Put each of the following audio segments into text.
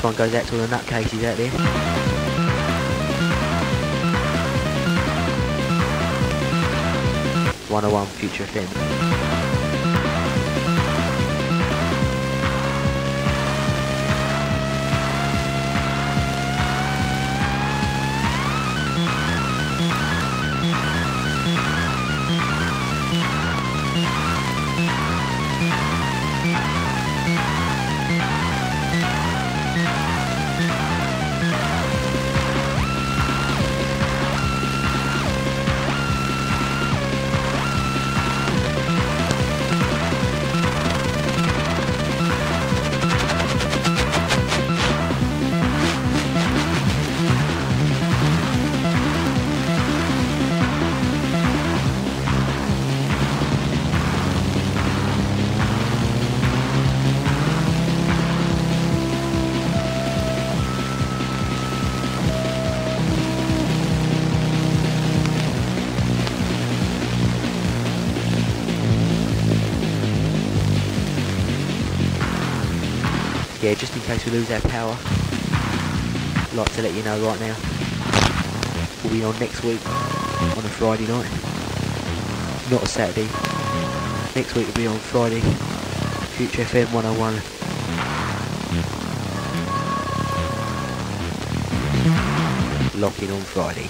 This one goes out to all the nutcases out there. 101 Future FM. Yeah, just in case we lose our power, I'd like to let you know right now, we'll be on next week on a Friday night, not a Saturday. Next week will be on Friday, Future FM 101. Lock in on Friday.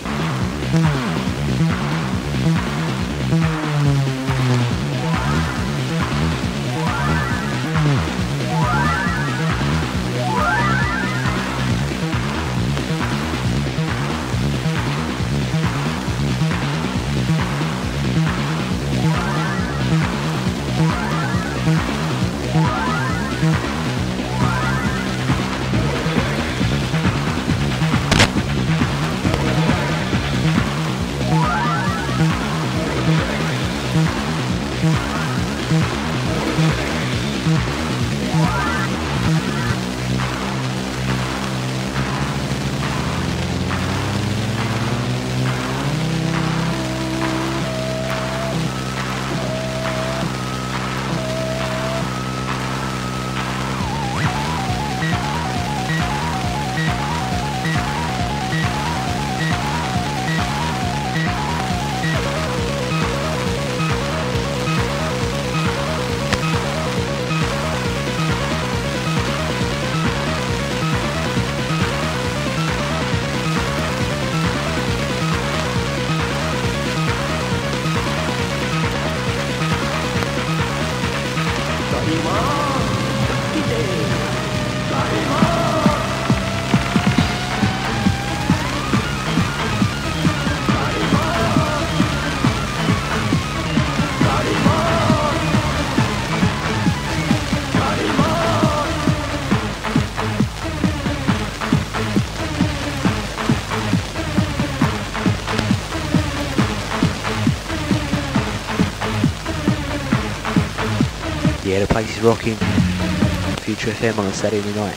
Yeah, the place is rocking. Future FM on a Saturday night.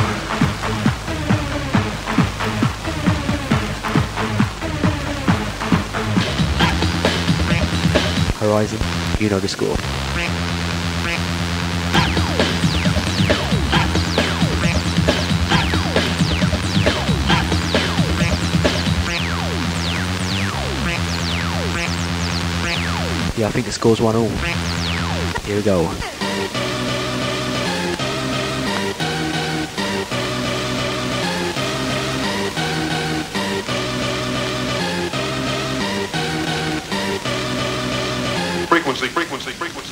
Horizon, you know the score. Yeah, I think the score's 1-1. Here we go. Frequency.